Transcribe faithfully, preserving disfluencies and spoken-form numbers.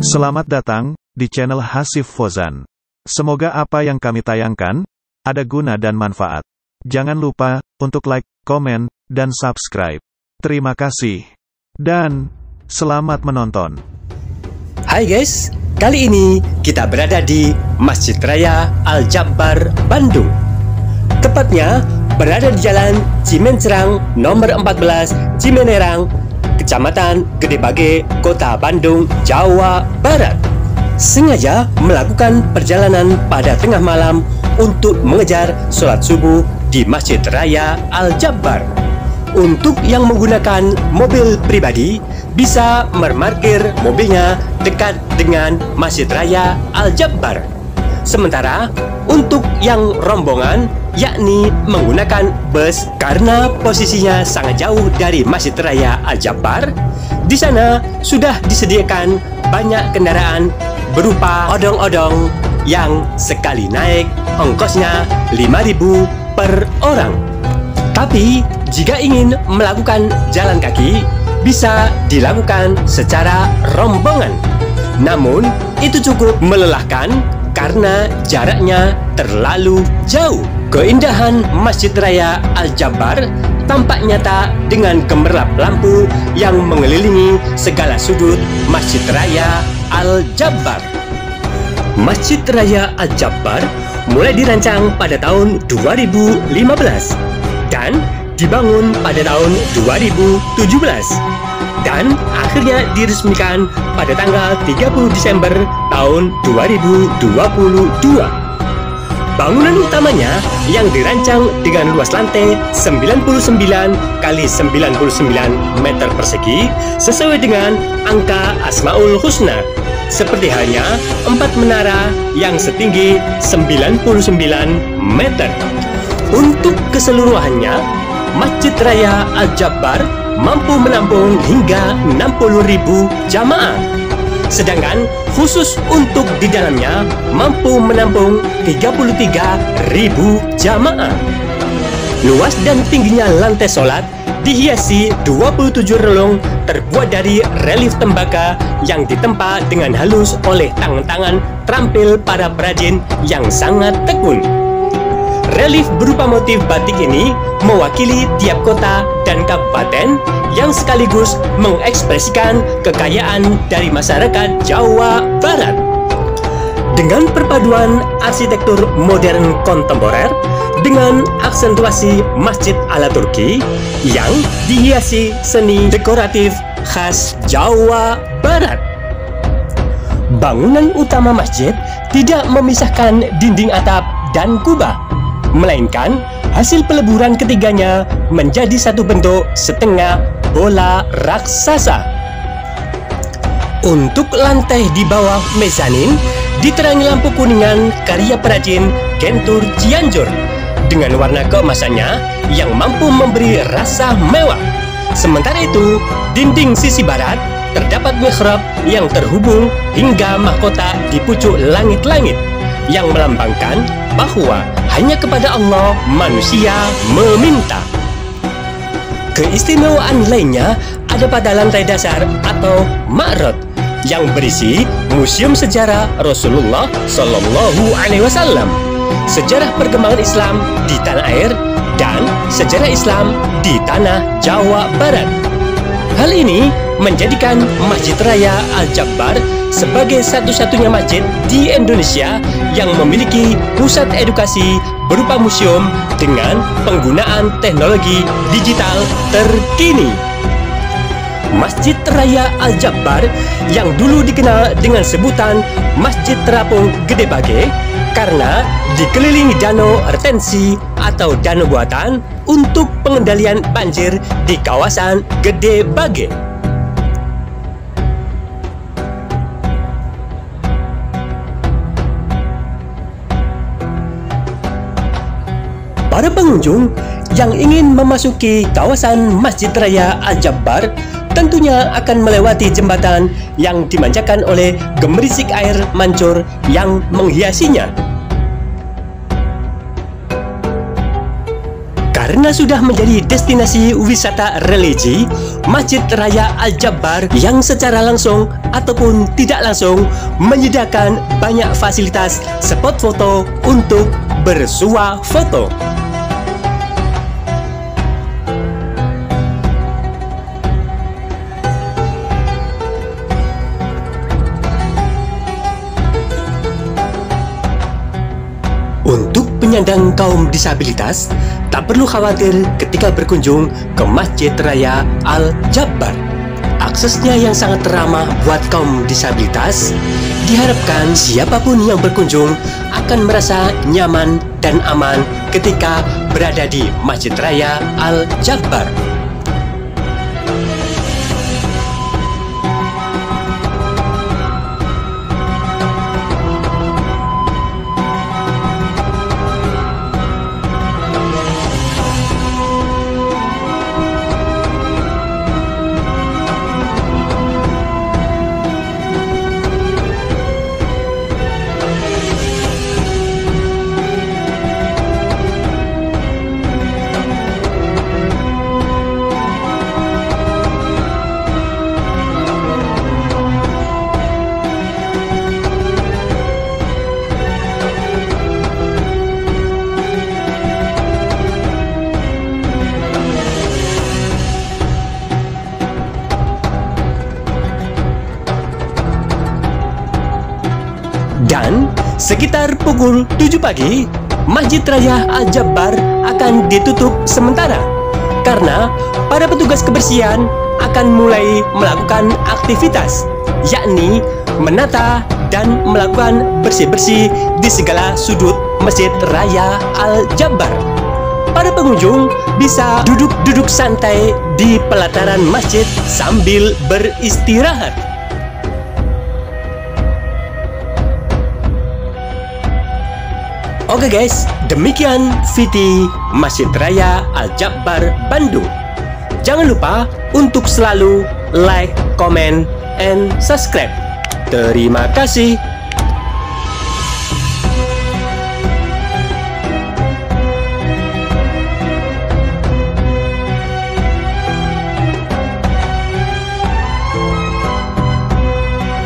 Selamat datang di channel Hasif Fozan. Semoga apa yang kami tayangkan ada guna dan manfaat. Jangan lupa untuk like, komen, dan subscribe. Terima kasih. Dan selamat menonton. Hai guys, kali ini kita berada di Masjid Raya Al-Jabbar, Bandung. Tepatnya berada di Jalan Cimencerang nomor empat belas Cimenerang, Kecamatan Gedebage, Kota Bandung, Jawa Barat. Sengaja melakukan perjalanan pada tengah malam untuk mengejar sholat subuh di Masjid Raya Al-Jabbar. Untuk yang menggunakan mobil pribadi, bisa memarkir mobilnya dekat dengan Masjid Raya Al-Jabbar. Sementara untuk yang rombongan, yakni menggunakan bus, karena posisinya sangat jauh dari Masjid Raya Al-Jabbar, di sana sudah disediakan banyak kendaraan berupa odong-odong yang sekali naik ongkosnya lima ribu per orang. Tapi jika ingin melakukan jalan kaki, bisa dilakukan secara rombongan. Namun itu cukup melelahkan karena jaraknya terlalu jauh. Keindahan Masjid Raya Al-Jabbar tampak nyata dengan gemerlap lampu yang mengelilingi segala sudut Masjid Raya Al-Jabbar. Masjid Raya Al-Jabbar mulai dirancang pada tahun dua ribu lima belas dan dibangun pada tahun dua ribu tujuh belas dan akhirnya diresmikan pada tanggal tiga puluh Desember tahun dua ribu dua puluh dua. Bangunan utamanya yang dirancang dengan luas lantai sembilan puluh sembilan kali sembilan puluh sembilan meter persegi sesuai dengan angka Asmaul Husna, seperti halnya empat menara yang setinggi sembilan puluh sembilan meter. Untuk keseluruhannya, Masjid Raya Al-Jabbar mampu menampung hingga enam puluh ribu jamaah. Sedangkan khusus untuk di dalamnya mampu menampung tiga puluh tiga ribu jamaah. Luas dan tingginya lantai sholat dihiasi dua puluh tujuh relung terbuat dari relief tembaga yang ditempa dengan halus oleh tangan-tangan terampil para perajin yang sangat tekun. Relief berupa motif batik ini mewakili tiap kota dan kabupaten yang sekaligus mengekspresikan kekayaan dari masyarakat Jawa Barat. Dengan perpaduan arsitektur modern kontemporer dengan aksentuasi masjid ala Turki yang dihiasi seni dekoratif khas Jawa Barat. Bangunan utama masjid tidak memisahkan dinding atap dan kubah, melainkan hasil peleburan ketiganya menjadi satu bentuk setengah bola raksasa. Untuk lantai di bawah mezanin diterangi lampu kuningan karya perajin Gentur Cianjur dengan warna keemasannya yang mampu memberi rasa mewah. Sementara itu, dinding sisi barat terdapat mihrab yang terhubung hingga mahkota di pucuk langit-langit yang melambangkan bahwa hanya kepada Allah manusia meminta. Keistimewaan lainnya ada pada lantai dasar atau ma'rad yang berisi museum sejarah Rasulullah Shallallahu Alaihi Wasallam, sejarah perkembangan Islam di tanah air, dan sejarah Islam di tanah Jawa Barat. Hal ini menjadikan Masjid Raya Al-Jabbar sebagai satu-satunya masjid di Indonesia yang memiliki pusat edukasi berupa museum dengan penggunaan teknologi digital terkini. Masjid Raya Al-Jabbar yang dulu dikenal dengan sebutan Masjid Terapung Gedebage karena dikelilingi danau retensi atau danau buatan untuk pengendalian banjir di kawasan Gedebage. Para pengunjung yang ingin memasuki kawasan Masjid Raya Al-Jabbar tentunya akan melewati jembatan yang dimanjakan oleh gemerisik air mancur yang menghiasinya. Karena sudah menjadi destinasi wisata religi, Masjid Raya Al-Jabbar yang secara langsung ataupun tidak langsung menyediakan banyak fasilitas spot foto untuk bersuah foto. Untuk penyandang kaum disabilitas, tak perlu khawatir ketika berkunjung ke Masjid Raya Al-Jabbar. Aksesnya yang sangat ramah buat kaum disabilitas, diharapkan siapapun yang berkunjung akan merasa nyaman dan aman ketika berada di Masjid Raya Al-Jabbar. Dan sekitar pukul tujuh pagi, Masjid Raya Al-Jabbar akan ditutup sementara karena para petugas kebersihan akan mulai melakukan aktivitas, yakni menata dan melakukan bersih-bersih di segala sudut Masjid Raya Al-Jabbar. Para pengunjung bisa duduk-duduk santai di pelataran masjid sambil beristirahat. Oke guys, demikian V T Masjid Raya Al-Jabbar Bandung. Jangan lupa untuk selalu like, comment, and subscribe. Terima kasih.